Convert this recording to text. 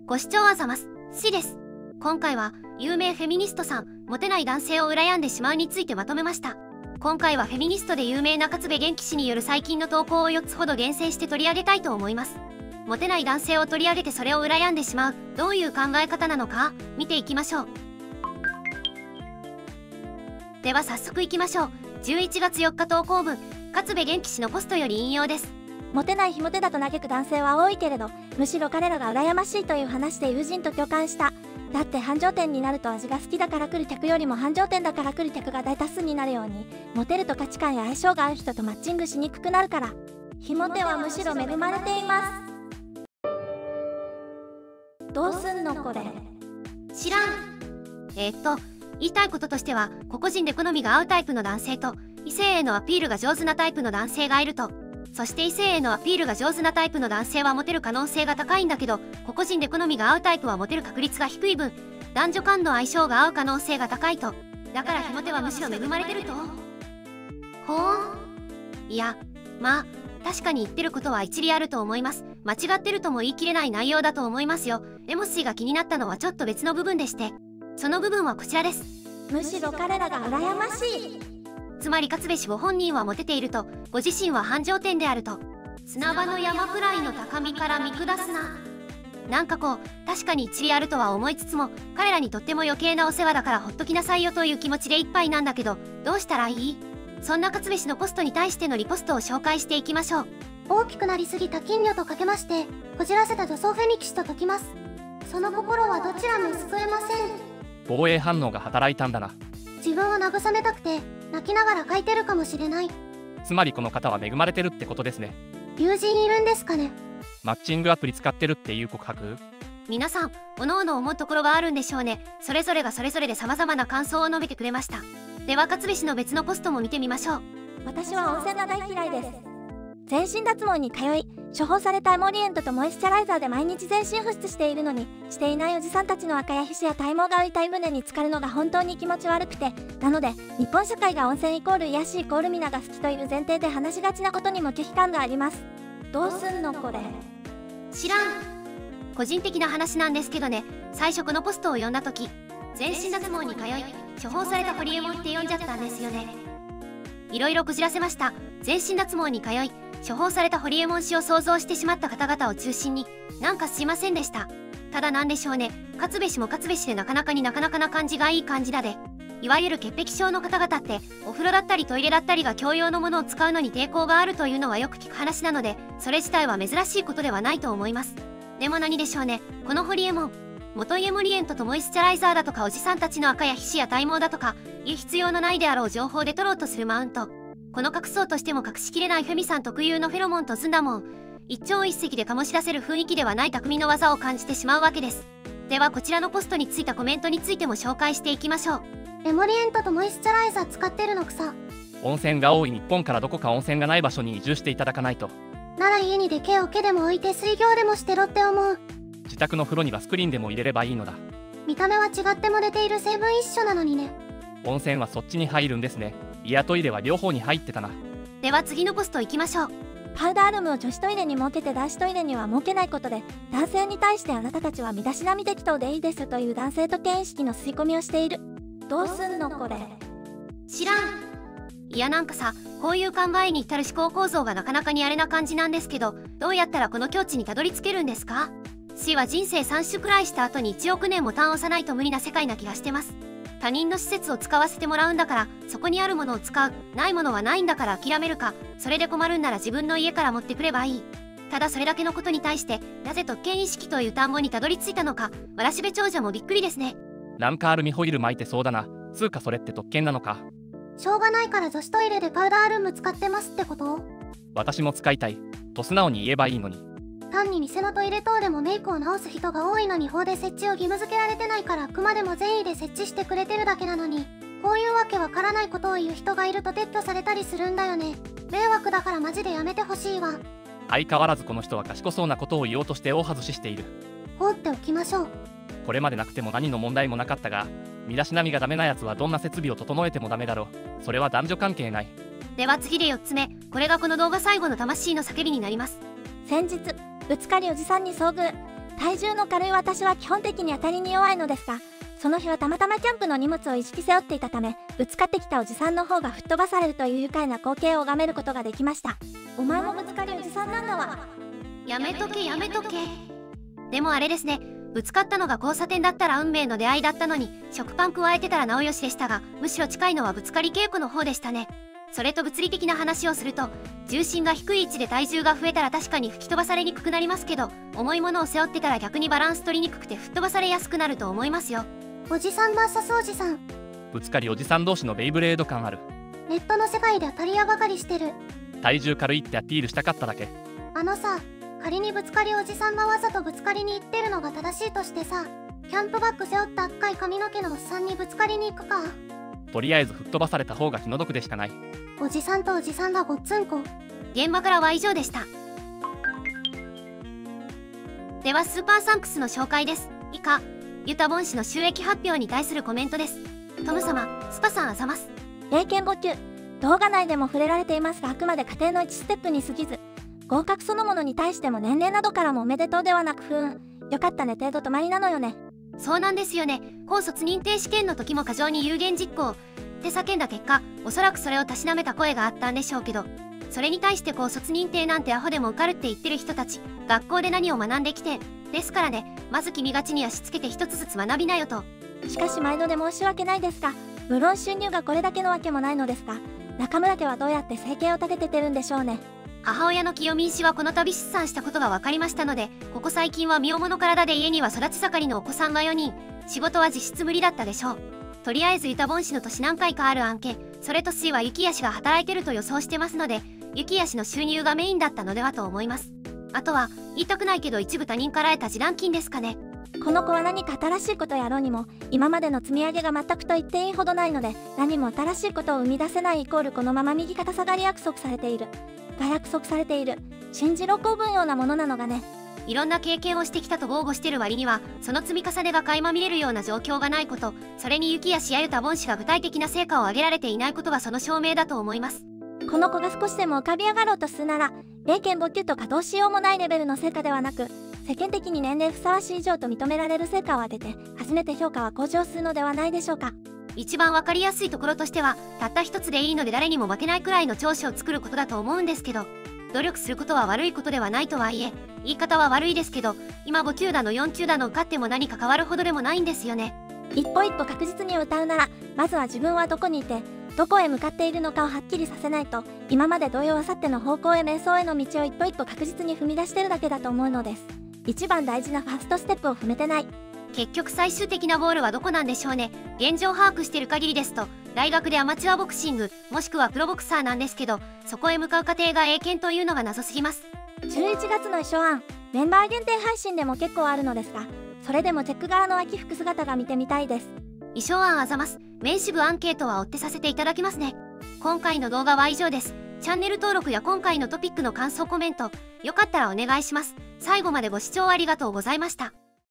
ご視聴あざます。しです。今回は有名フェミニストさん、モテない男性を羨んでしまうについてまとめました。今回はフェミニストで有名な勝部元気氏による最近の投稿を4つほど厳選して取り上げたいと思います。モテない男性を取り上げてそれを羨んでしまう、どういう考え方なのか見ていきましょう。では早速いきましょう。11月4日投稿分、勝部元気氏のポストより引用です。 モテない非モテだと嘆く男性は多いけれど、むしろ彼らが羨ましいという話で友人と共感した。だって繁盛店になると味が好きだから来る客よりも繁盛店だから来る客が大多数になるように、モテると価値観や相性が合う人とマッチングしにくくなるから。非モテはむしろ恵まれています。どうすんのこれ。 知らん。言いたいこととしては、個々人で好みが合うタイプの男性と異性へのアピールが上手なタイプの男性がいると。そして異性へのアピールが上手なタイプの男性はモテる可能性が高いんだけど、個々人で好みが合うタイプはモテる確率が低い分、男女間の相性が合う可能性が高いと。だから非モテはむしろ恵まれてると。ほーん。いや、まあ確かに言ってることは一理あると思います。間違ってるとも言い切れない内容だと思いますよ。レモス氏が気になったのはちょっと別の部分でして、その部分はこちらです。 むしろ彼らが羨ましい。 つまり勝部氏ご本人はモテていると、ご自身は繁盛店であると。砂場の山くらいの高みから見下すな。なんかこう、確かに一理あるとは思いつつも、彼らにとっても余計なお世話だからほっときなさいよという気持ちでいっぱいなんだけど、どうしたらいい？そんな勝部氏のポストに対してのリポストを紹介していきましょう。 大きくなりすぎた金魚とかけまして、こじらせた女装フェニキシと解きます。その心はどちらも救えません。 防衛反応が働いたんだな。 自分を慰めたくて泣きながら書いてるかもしれない。 つまりこの方は恵まれてるってことですね。 友人いるんですかね。 マッチングアプリ使ってるっていう告白？ 皆さん各々思うところがあるんでしょうね。それぞれがそれぞれで様々な感想を述べてくれました。では勝部氏の別のポストも見てみましょう。 私は温泉が大嫌いです。全身脱毛に通い、処方されたエモリエントとモイスチャライザーで毎日全身保湿しているのに、していないおじさんたちの赤や皮脂や体毛が浮いた湯船に浸かるのが本当に気持ち悪くて、なので日本社会が温泉イコール癒しイコール皆が好きという前提で話しがちなことにも拒否感があります。どうすんのこれ。 知らん。個人的な話なんですけどね、最初このポストを読んだ時、全身脱毛に通い処方されたホリエモンって読んじゃったんですよね。いろいろこじらせました。全身脱毛に通い処方されたホリエモン氏を想像してしまった方々を中心に、なんかすいませんでした。ただなんでしょうね、勝部氏も勝部氏でなかなかな感じがいい感じだで、いわゆる潔癖症の方々ってお風呂だったりトイレだったりが共用のものを使うのに抵抗があるというのはよく聞く話なので、それ自体は珍しいことではないと思います。でも何でしょうね、このホリエモン、元エモリエントとモイスチャライザーだとかおじさんたちの赤や皮脂や体毛だとかいう必要のないであろう情報で取ろうとするマウント、この隠そうとしても隠しきれないフェミさん特有のフェロモンとずんだもん、一朝一夕で醸し出せる雰囲気ではない匠の技を感じてしまうわけです。ではこちらのポストについたコメントについても紹介していきましょう。 エモリエントとモイスチャライザー使ってるの草。 温泉が多い日本からどこか温泉がない場所に移住していただかないと。 なら家にでけを毛でも置いて水行でもしてろって思う。 自宅の風呂にはスクリーンでも入れればいいのだ。 見た目は違っても出ている成分一緒なのにね。 温泉はそっちに入るんですね。いやトイレは両方に入ってたな。 では次のポスト行きましょう。 パウダールームを女子トイレに設けて男子トイレには設けないことで、男性に対してあなたたちは身だしなみ適当でいいですという男性と権威意識の吸い込みをしている。どうすんのこれ。 知らん。いやなんかさ、こういう考えに至る思考構造がなかなかにあれな感じなんですけど、どうやったらこの境地にたどり着けるんですか？死は人生3種くらいした後に1億年も単を押さないと無理な世界な気がしてます。他人の施設を使わせてもらうんだから、そこにあるものを使う、ないものはないんだから諦めるか、それで困るんなら自分の家から持ってくればいい。ただそれだけのことに対して、なぜ特権意識という単語にたどり着いたのか、わらしべ長者もびっくりですね。 ランカールミホイル巻いてそうだな。つうかそれって特権なのか。 しょうがないから女子トイレでパウダールーム使ってますってこと？ 私も使いたいと素直に言えばいいのに。 単に店のトイレ等でもメイクを直す人が多いのに法で設置を義務付けられてないから、あくまでも善意で設置してくれてるだけなのに、こういうわけわからないことを言う人がいると撤去されたりするんだよね。迷惑だからマジでやめてほしいわ。 相変わらずこの人は賢そうなことを言おうとして大外ししている。 放っておきましょう。 これまでなくても何の問題もなかったが、身だしなみがダメなやつはどんな設備を整えてもダメだろう。それは男女関係ない。 では次で4つ目、これがこの動画最後の魂の叫びになります。 先日ぶつかりおじさんに遭遇。 体重の軽い私は基本的に当たりに弱いのですが、その日はたまたまキャンプの荷物を意識背負っていたため、ぶつかってきたおじさんの方が吹っ飛ばされるという愉快な光景を拝めることができました。お前もぶつかりおじさんなんだわ。 やめとけやめとけ。でもあれですね、ぶつかったのが交差点だったら運命の出会いだったのに、食パン加えてたらなおよしでしたが、むしろ近いのはぶつかり稽古の方でしたね。それと物理的な話をすると、重心が低い位置で体重が増えたら確かに吹き飛ばされにくくなりますけど、重いものを背負ってたら逆にバランス取りにくくて吹っ飛ばされやすくなると思いますよ。 おじさん VS おじさん。 ぶつかりおじさん同士のベイブレード感ある。 ネットの世界で当たり屋ばかりしてる。 体重軽いってアピールしたかっただけ。 あのさ、仮にぶつかりおじさんがわざとぶつかりに行ってるのが正しいとしてさ、キャンプバッグ背負った赤い髪の毛のおっさんにぶつかりに行くか。 とりあえず吹っ飛ばされた方が気の毒でしかない。 おじさんとおじさんがごっつんこ。 現場からは以上でした。ではスーパーサンクスの紹介です。以下、ユタボン氏の収益発表に対するコメントです。トム様、スパさんあざます。 英検簿級、動画内でも触れられていますが、あくまで家庭の1ステップに過ぎず、合格そのものに対しても年齢などからもおめでとうではなく、よかったね程度止まりなのよね。 そうなんですよね。高卒認定試験の時も過剰に有言実行って叫んだ結果、おそらくそれをたしなめた声があったんでしょうけど、それに対して高卒認定なんてアホでも受かるって言ってる人たち、学校で何を学んできてですからね。まず君が地に足つけて一つずつ学びなよと。 しかし毎度で申し訳ないですが、無論収入がこれだけのわけもないのですが、中村家はどうやって生計を立ててるんでしょうね。 母親の清美氏はこの度出産したことが分かりましたので、ここ最近は身重の体で家には育ち盛りのお子さんが4人、仕事は実質無理だったでしょう。とりあえずユタボン氏の年何回かある案件、それと水は雪谷氏が働いてると予想してますので、雪谷氏の収入がメインだったのではと思います。あとは言いたくないけど一部他人から得た示談金ですかね。 この子は何か新しいことやろうにも、今までの積み上げが全くと言っていいほどないので、何も新しいことを生み出せないイコールこのまま右肩下がり約束されているが約束されている信じろ公文ようなものなのがね。 いろんな経験をしてきたと豪語してる割には、その積み重ねが垣間見れるような状況がないこと、それに雪谷氏やユタボン氏が具体的な成果を上げられていないことがその証明だと思います。 この子が少しでも浮かび上がろうとするなら、英検簿級と稼働しようもないレベルの成果ではなく、世間的に年齢ふさわしい以上と認められる成果を上げて、初めて評価は向上するのではないでしょうか。 一番わかりやすいところとしては、たった一つでいいので誰にも負けないくらいの長所を作ることだと思うんですけど、努力することは悪いことではないとはいえ、言い方は悪いですけど、今5級だの4級だの受かっても何か変わるほどでもないんですよね。 一歩一歩確実に歌うなら、まずは自分はどこにいて、どこへ向かっているのかをはっきりさせないと、今まで同様あさっての方向へ瞑想への道を一歩一歩確実に踏み出してるだけだと思うのです。一番大事なファーストステップを踏めてない。 結局最終的なゴールはどこなんでしょうね。現状把握してる限りですと、大学でアマチュアボクシングもしくはプロボクサーなんですけど、そこへ向かう過程が英検というのが謎すぎます。 11月の衣装案、メンバー限定配信でも結構あるのですが、それでもチェック柄の秋服姿が見てみたいです。 衣装案あざます。面試部アンケートは追ってさせていただきますね。今回の動画は以上です。チャンネル登録や今回のトピックの感想コメント、よかったらお願いします。最後までご視聴ありがとうございました。